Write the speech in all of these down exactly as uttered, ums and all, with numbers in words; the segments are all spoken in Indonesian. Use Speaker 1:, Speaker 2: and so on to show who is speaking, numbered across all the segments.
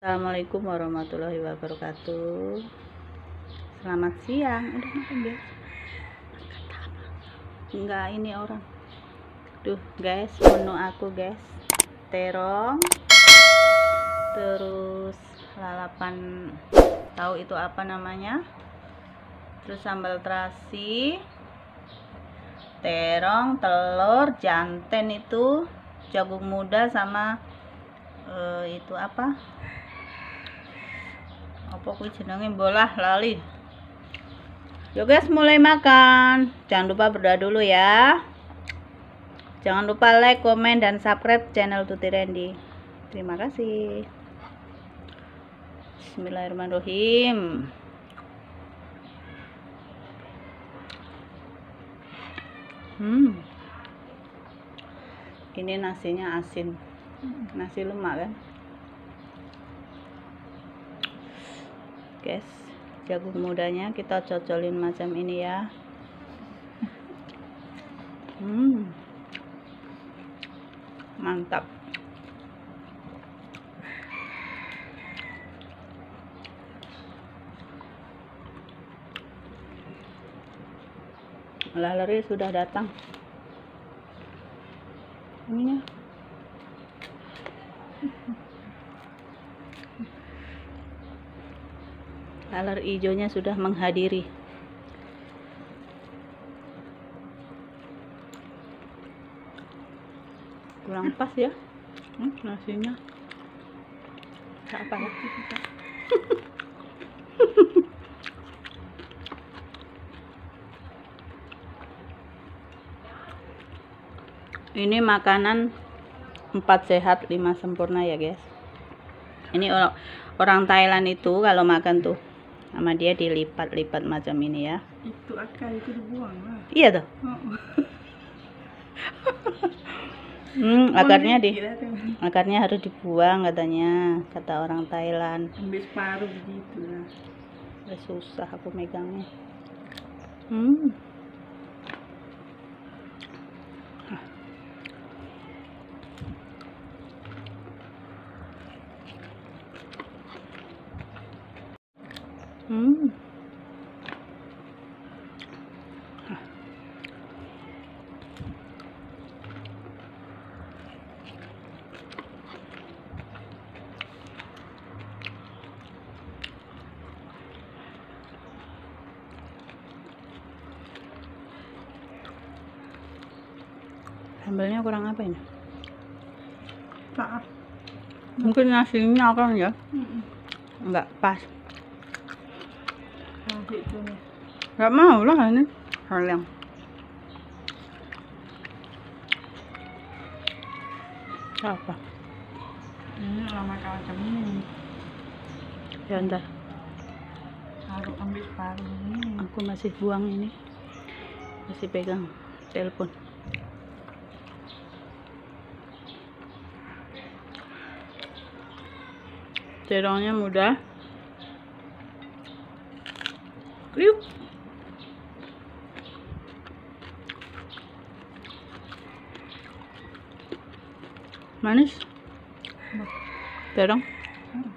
Speaker 1: Assalamualaikum warahmatullahi wabarakatuh. Selamat siang. Udah makan guys? Enggak, ini orang. Duh guys, menu aku guys, terong, terus lalapan, tahu itu apa namanya, terus sambal terasi, terong, telur, janten itu, jagung muda, sama uh, itu apa apa kuwi jenenge, bolah lali. Yuk guys, mulai makan. Jangan lupa berdoa dulu ya. Jangan lupa like, komen, dan subscribe channel Tuti Randy. Terima kasih. Bismillahirrahmanirrahim. Hmm. Ini nasinya asin. Nasi lemak kan? Guys, jagung mudanya kita cocolin macam ini ya. Hmm, mantap. Laleri sudah datang. Ininya. Laler hijaunya sudah menghadiri. Kurang pas ya, hmm, nasinya. Tak apa ya. Ini makanan empat sehat lima sempurna ya guys. Ini orang orang Thailand itu kalau makan tuh sama dia dilipat-lipat macam ini ya.
Speaker 2: Itu akar itu dibuang lah.
Speaker 1: Iya tuh.
Speaker 2: Oh.
Speaker 1: hmm, akarnya di akarnya harus dibuang katanya, kata orang Thailand.
Speaker 2: Ambil separuh begitu lah.
Speaker 1: Ya, susah aku megangnya. Hmm. Hmm. Sambalnya kurang apa ini?
Speaker 2: Tak.
Speaker 1: Mungkin nasinya kan ya?
Speaker 2: Mm-mm.
Speaker 1: Enggak pas.
Speaker 2: Itu nih.
Speaker 1: Enggak mau lah ini. Sayang. Apa?
Speaker 2: Ini lama macam ini.
Speaker 1: Ya entar.
Speaker 2: Harus ambil separuh ini.
Speaker 1: Aku masih buang ini. Masih pegang telepon. Terongnya mudah. Kriuk. Manis. Terong.
Speaker 2: Hmm.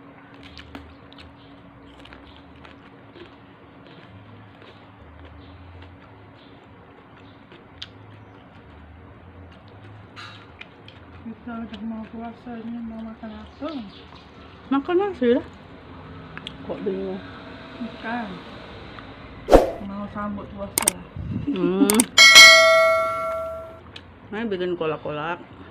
Speaker 2: Kita udah mau puasa ini, mau makan apa?
Speaker 1: Makan nasi lah. Kok bingung?
Speaker 2: Bukan. Mau sambut puasa.
Speaker 1: Hmm. Nah, bikin kolak-kolak.